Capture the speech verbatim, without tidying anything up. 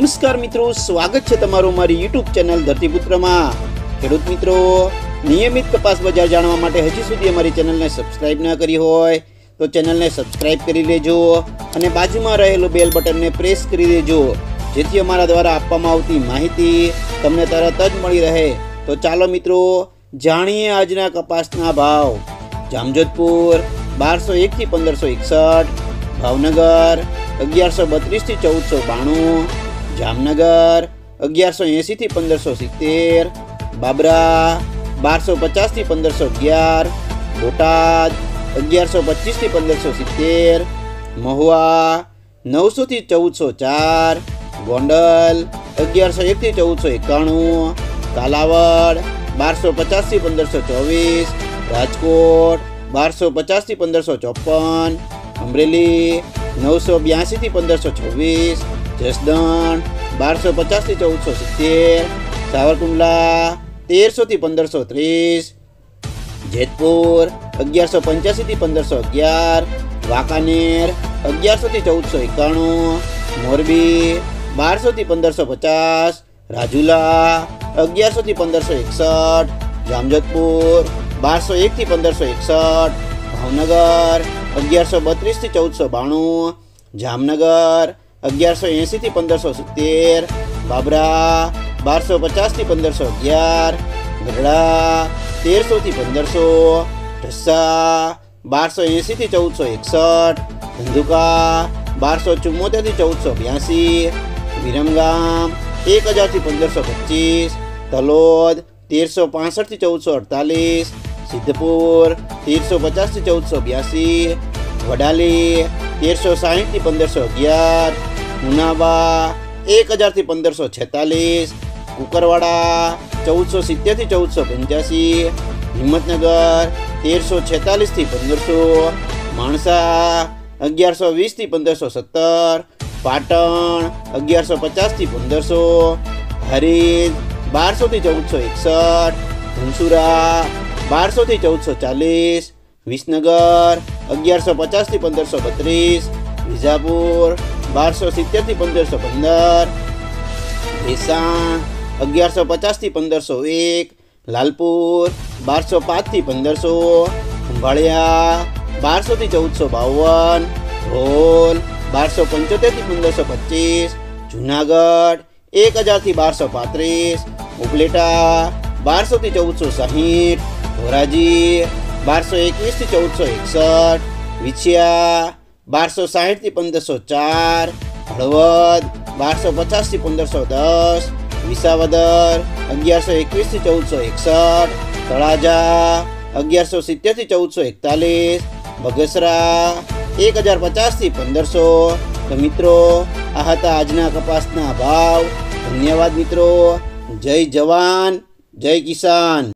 નમસ્કાર મિત્રો, સ્વાગત છે તમારું મારી યુટ્યુબ ચેનલ ધરતીપુત્રમાં। ખેડૂત મિત્રો, નિયમિત કપાસ બજાર જાણવા માટે હજી સુધી અમારી ચેનલને સબસ્ક્રાઇબ ન કરી હોય તો ચેનલને સબસ્ક્રાઇબ કરી લેજો અને બાજુમાં રહેલું બેલ બટનને પ્રેસ કરી દેજો, જેથી અમારા દ્વારા આપવામાં આવતી માહિતી તમને તરત જ મળી રહે। તો ચાલો મિત્રો, જાણીએ આજના કપાસના ભાવ। જામજોધપુર બારસો એક થી પંદરસો એકસઠ, ભાવનગર અગિયારસો બત્રીસ થી ચૌદસો બાણું, જામનગર અગિયારસો એંસી થી પંદરસો સિત્તેર, બાબરા બારસો પચાસ થી પંદરસો અગિયાર, બોટાદ અગિયારસો પચીસ થી પંદરસો સિત્તેર, મહુવા નવસો થી ચૌદસો ચાર, ગોંડલ અગિયારસો એક થી ચૌદસો એકાણું, કાલાવડ બારસો પચાસ થી પંદરસો ચોવીસ, રાજકોટ બારસો પચાસ થી પંદરસો ચોપન, અમરેલી નવસો બ્યાસી થી પંદરસો છવ્વીસ, જસદણ બારસો પચાસ થી ચૌદસો સિત્તેર, સાવરકુંડલા તેરસો થી પંદરસો ત્રીસ, જેતપુર અગિયારસો પંચ્યાસી થી પંદરસો અગિયાર, વાંકાનેર અગિયારસો થી ચૌદસો એકાણું, મોરબી બારસો થી પંદરસો પચાસ, રાજુલા અગિયારસો થી પંદરસો એકસઠ, જામજોધપુર બારસો એક થી પંદરસો એકસઠ, ભાવનગર અગિયારસો બત્રીસ થી ચૌદસો બાણું, જામનગર અગિયારસો એંસી થી પંદરસો સિત્તેર, બાબરા બારસો પચાસ થી પંદરસો અગિયાર, ગઢડા તેરસો થી પંદરસો, ઢસા બારસો એંસી થી ચૌદસો એકસઠ, ધંધુકા બારસો ચુમ્મોતેર થી ચૌદસો બ્યાસી, વિરમગામ એક હજાર થી પંદરસો પચીસ, તલોદ તેરસો પાસઠ થી ચૌદસો અડતાલીસ, સિદ્ધપુર તેરસો પચાસ થી ચૌદસો બ્યાસી, વડાલી તેરસો સાહીઠ થી પંદરસો અગિયાર, મુનાબા એક હજાર થી પંદરસો છેતાલીસ, કુકરવાડા ચૌદસો સિત્તેર થી ચૌદસો પંચ્યાસી, હિંમતનગર તેરસો છેતાલીસ થી પંદરસો, માણસા અગિયારસો વીસ થી પંદરસો સત્તર, પાટણ અગિયારસો પચાસ થી પંદરસો, હરીજ બારસો થી ચૌદસો એકસઠ, ધનસુરા બારસો થી ચૌદસો ચાલીસ, વિસનગર અગિયારસો પચાસ થી પંદરસો બત્રીસ, વિજાપુર બારસો સિત્તેર થી પંદરસો પંદર, ભેસાણ અગિયારસો પચાસ થી પંદરસો એક, લાલપુર બારસો પાંચ થી પંદરસો, ખંભાળિયા બારસો થી ચૌદસો બાવન, ધોલ બારસો પંચોતેર થી પંદરસો પચીસ, જુનાગઢ એક હજાર થી બારસો પાંત્રીસ, ઉપલેટા બારસો થી ચૌદસો સાહીઠ, ધોરાજી બારસો એકવીસ થી ચૌદસો એકસઠ, વિછિયા બારસો સાહીઠ થી પંદરસો ચાર, હળવદ બારસો પચાસ થી પંદરસો દસ, વિસાવદર અગિયારસો એકવીસ થી ચૌદસો એકસઠ, તળાજા અગિયારસો સિત્તેર થી ચૌદસો એકતાલીસ, બગસરા એક હજાર પચાસ થી પંદરસો। તો મિત્રો, આ હતા આજના કપાસના ભાવ। ધન્યવાદ મિત્રો। જય જવાન, જય કિસાન।